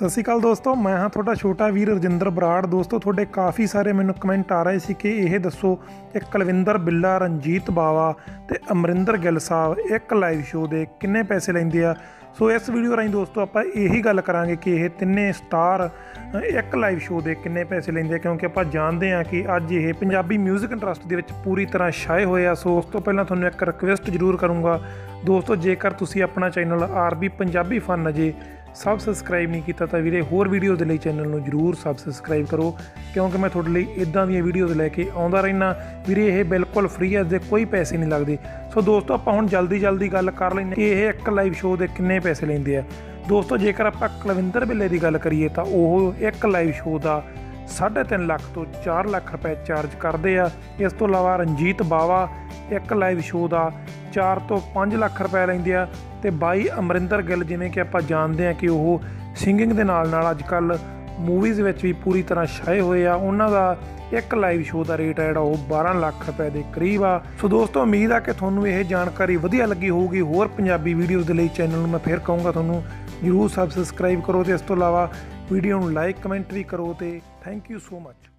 ਸਤਿ ਸ਼੍ਰੀ ਅਕਾਲ ਦੋਸਤੋ, ਮੈਂ ਹਾਂ ਤੁਹਾਡਾ ਛੋਟਾ ਵੀਰ ਰਜਿੰਦਰ ਬਰਾੜ। ਦੋਸਤੋ ਤੁਹਾਡੇ ਕਾफ़ी ਸਾਰੇ ਮੈਨੂੰ ਕਮੈਂਟ ਆ ਰਹੇ ਸੀ ਕਿ ਇਹ ਦੱਸੋ ਕਿ ਕੁਲਵਿੰਦਰ ਬਿੱਲਾ, ਰਣਜੀਤ ਬਾਵਾ ਤੇ ਅਮਰਿੰਦਰ ਗਿੱਲ ਸਾਹਿਬ ਇੱਕ ਲਾਈਵ ਸ਼ੋਅ ਦੇ ਕਿੰਨੇ ਪੈਸੇ ਲੈਂਦੇ ਆ। ਸੋ ਇਸ ਵੀਡੀਓ ਰਾਹੀਂ ਦੋਸਤੋ ਆਪਾਂ ਇਹੀ ਗੱਲ ਕਰਾਂਗੇ ਕਿ ਇਹ ਤਿੰਨੇ ਸਟਾਰ ਇੱਕ ਲਾਈਵ ਸ਼ੋਅ ਦੇ ਕਿੰਨੇ ਪੈਸੇ ਲੈਂਦੇ ਆ, ਕਿਉਂਕਿ ਆਪਾਂ ਜਾਣਦੇ ਹਾਂ ਕਿ ਅੱਜ ਇਹ ਪੰਜਾਬੀ ਮਿਊਜ਼ਿਕ ਇੰਡਸਟਰੀ ਦੇ ਵਿੱਚ ਪੂਰੀ ਤਰ੍ਹਾਂ ਛਾਏ ਹੋਏ ਆ। ਸੋ ਉਸ ਤੋਂ ਪਹਿਲਾਂ ਤੁਹਾਨੂੰ ਇੱਕ ਰਿਕੁਐਸਟ ਜ਼ਰੂਰ ਕਰੂੰਗਾ ਦੋਸਤੋ, ਜੇਕਰ ਤੁਸੀਂ ਆਪਣਾ ਚੈਨਲ ਆਰਬੀ ਪੰਜਾਬੀ ਫਨ ਅਜੇ ਸਬਸਕ੍ਰਾਈਬ नहीं किया तो वीरे होर वीडियो के लिए चैनल में जरूर सब्सक्राइब करो, क्योंकि मैं थोड़े लिए इदा दी वीडियोज़ लैके आता रहना वीरे। ये बिल्कुल फ्री है, इसके कोई पैसे नहीं लगते। सो दोस्तों आप हुण जल्दी गल कर लें कि यह एक लाइव शो के किन्ने पैसे लेंदे आ। दोस्तों जेकर आप कुलविंदर बिल्ले की गल करिए तो वह एक लाइव शो का 3.5 लाख तो 4 लाख रुपए चार्ज करते हैं। इस तो इलावा रਣਜੀਤ बावा एक लाइव शो का 4 तो 5 लाख रुपए लेंदे आ। ਤੇ ਬਾਈ ਅਮਰਿੰਦਰ ਗਿੱਲ ਜਿਵੇਂ ਕਿ ਆਪਾਂ ਜਾਣਦੇ ਹਾਂ ਕਿ ਉਹ ਸਿੰਗਿੰਗ ਦੇ ਨਾਲ ਅੱਜ ਕੱਲ੍ਹ ਮੂਵੀਜ਼ ਵਿੱਚ ਵੀ ਪੂਰੀ ਤਰ੍ਹਾਂ ਛਾਏ ਹੋਏ ਆ। ਉਹਨਾਂ ਦਾ ਇੱਕ ਲਾਈਵ ਸ਼ੋਅ ਦਾ ਰੇਟ ਹੈ ਜਿਹੜਾ ਉਹ 12 ਲੱਖ ਰੁਪਏ ਦੇ ਕਰੀਬ ਆ। ਸੋ ਦੋਸਤੋ ਉਮੀਦ ਆ ਕਿ ਤੁਹਾਨੂੰ ਇਹ ਜਾਣਕਾਰੀ ਵਧੀਆ ਲੱਗੀ ਹੋਊਗੀ। ਹੋਰ ਪੰਜਾਬੀ ਵੀਡੀਓਜ਼ ਦੇ ਲਈ ਚੈਨਲ ਨੂੰ ਮੈਂ ਫਿਰ ਕਹੂੰਗਾ ਤੁਹਾਨੂੰ ਜ਼ਰੂਰ ਸਬਸਕ੍ਰਾਈਬ ਕਰੋ ਤੇ ਇਸ ਤੋਂ ਇਲਾਵਾ ਵੀਡੀਓ ਨੂੰ ਲਾਈਕ ਕਮੈਂਟ ਵੀ ਕਰੋ ਤੇ ਥੈਂਕ ਯੂ ਸੋ ਮਚ।